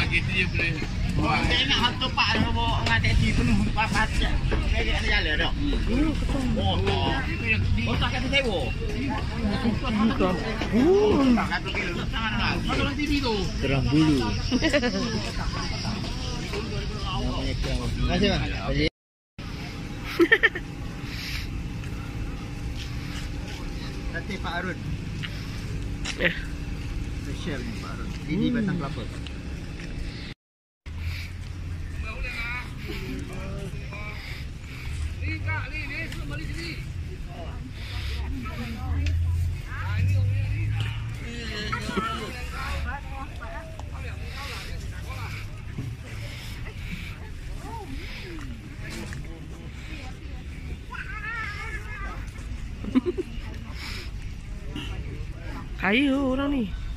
Gitu dia boleh. Saya nak hantu pak nak bawa dengan taksi penuh papat. Saya ada jalan dah. Oh. Itu yang di. Oh tak kata sewa. Bukan. Tak 1 kilo tangan lah. Kalau TV tu. Terang bulu. Terima kasih bang. Sate Pak Arun. Special ni Pak Arun. Ini batang kelapa. Kaya orang ni.